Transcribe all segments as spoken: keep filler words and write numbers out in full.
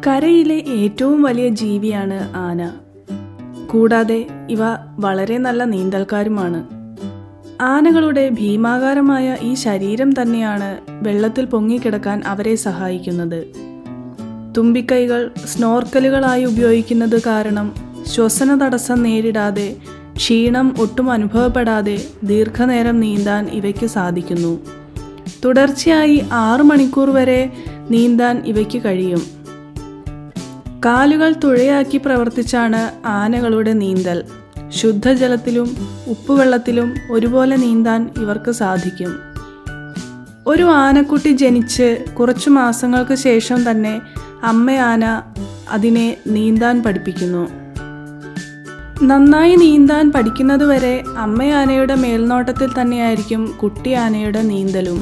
കരയിലെ ഏറ്റവും വലിയ ജീവിയാണ് ആന. കൂടാതെ ഇവ വളരെ നല്ല നീന്തൽക്കാരുമാണ്. ആനകളുടെ ഭീമാകാരമായ ഈ ശരീരം തന്നെയാണ് വെള്ളത്തിൽ പൊങ്ങിക്കിടക്കാൻ അവരെ സഹായിക്കുന്നത്. തുമ്പിക്കൈകൾ സ്നോർക്കലുകളായി ഉപയോഗിക്കുന്നത് കാരണം ശ്വസന തടസ്സം നേരിടാതെ, ക്ഷീണം ഒട്ടും അനുഭവപ്പെടാതെ ദീർഘനേരം നീന്താൻ ഇവയ്ക്ക് സാധിക്കുന്നു. തുടർച്ചയായി ആറു മണിക്കൂർ വരെ നീന്താൻ ഇവയ്ക്ക് കഴിയും. കാലുകൾ തുഴയാക്കി പ്രവർത്തിച്ചാണ് ആനകളുടെ നീന്തൽ. ശുദ്ധജലത്തിലും ഉപ്പുവെള്ളത്തിലും ഒരുപോലെ നീന്താൻ ഇവർക്ക് സാധിക്കും. ഒരു ആനക്കുട്ടി ജനിച്ച് കുറച്ചു മാസങ്ങൾക്ക് ശേഷം തന്നെ അമ്മ ആന അതിനെ നീന്താൻ പഠിപ്പിക്കുന്നു. നന്നായി നീന്താൻ പഠിക്കുന്നതുവരെ അമ്മ ആനയുടെ മേൽനോട്ടത്തിൽ തന്നെയായിരിക്കും കുട്ടി ആനയുടെ നീന്തലും.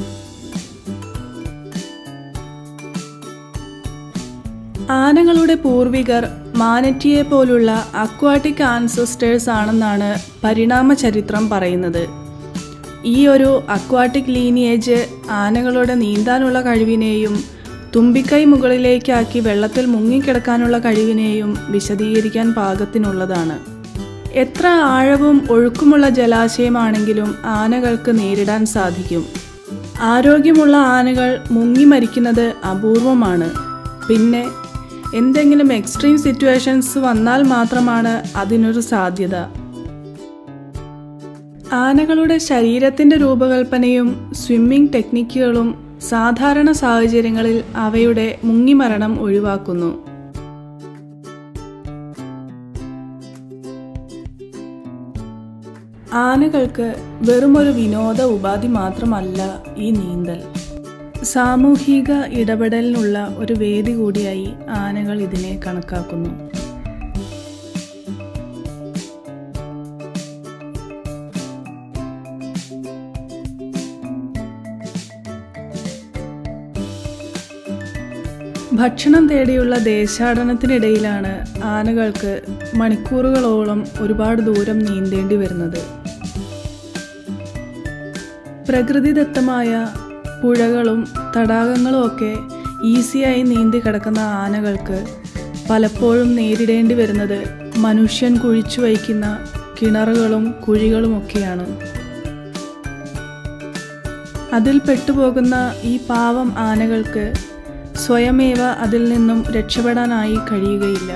ആനകളുടെ പൂർവികർ മാനറ്റിയെ പോലുള്ള അക്വാട്ടിക് ആൻസസ്റ്റേഴ്സ് ആണെന്നാണ് പരിണാമ ചരിത്രം പറയുന്നത്. ഈ ഒരു അക്വാട്ടിക് ലീനിയേജ് ആനകളുടെ നീന്താനുള്ള കഴിവിനെയും തുമ്പിക്കൈ മുകളിലേക്കാക്കി വെള്ളത്തിൽ മുങ്ങിക്കിടക്കാനുള്ള കഴിവിനെയും വിശദീകരിക്കാൻ പാകത്തിനുള്ളതാണ്. എത്ര ആഴവും ഒഴുക്കുമുള്ള ജലാശയമാണെങ്കിലും ആനകൾക്ക് നേരിടാൻ സാധിക്കും. ആരോഗ്യമുള്ള ആനകൾ മുങ്ങി മരിക്കുന്നത് അപൂർവമാണ്. പിന്നെ എന്തെങ്കിലും എക്സ്ട്രീം സിറ്റുവേഷൻസ് വന്നാൽ മാത്രമാണ് അതിനൊരു സാധ്യത. ആനകളുടെ ശരീരത്തിൻ്റെ രൂപകൽപ്പനയും സ്വിമ്മിംഗ് ടെക്നിക്കുകളും സാധാരണ സാഹചര്യങ്ങളിൽ അവയുടെ മുങ്ങിമരണം ഒഴിവാക്കുന്നു. ആനകൾക്ക് വെറുമൊരു വിനോദ ഉപാധി മാത്രമല്ല ഈ നീന്തൽ. സാമൂഹിക ഇടപെടലിനുള്ള ഒരു വേദി കൂടിയായി ആനകൾ ഇതിനെ കണക്കാക്കുന്നു. ഭക്ഷണം തേടിയുള്ള ദേശാടനത്തിനിടയിലാണ് ആനകൾക്ക് മണിക്കൂറുകളോളം ഒരുപാട് ദൂരം നീന്തേണ്ടി വരുന്നത്. പ്രകൃതിദത്തമായ പുഴകളും തടാകങ്ങളും ഒക്കെ ഈസിയായി നീന്തി കിടക്കുന്ന ആനകൾക്ക് പലപ്പോഴും നേരിടേണ്ടി വരുന്നത് മനുഷ്യൻ കുഴിച്ചു വയ്ക്കുന്ന കിണറുകളും കുഴികളുമൊക്കെയാണ്. അതിൽ പെട്ടുപോകുന്ന ഈ പാവം ആനകൾക്ക് സ്വയമേവ അതിൽ നിന്നും രക്ഷപ്പെടാനായി കഴിയുകയില്ല.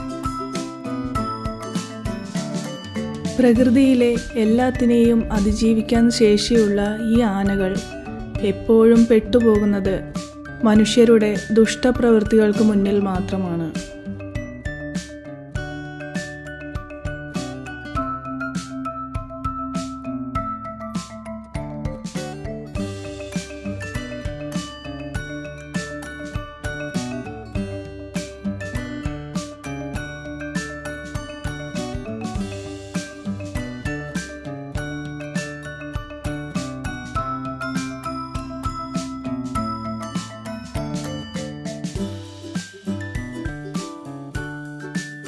പ്രകൃതിയിലെ എല്ലാത്തിനെയും അതിജീവിക്കാൻ ശേഷിയുള്ള ഈ ആനകൾ എപ്പോഴും പെട്ടുപോകുന്നത് മനുഷ്യരുടെ ദുഷ്ടപ്രവൃത്തികൾക്ക് മുന്നിൽ മാത്രമാണ്.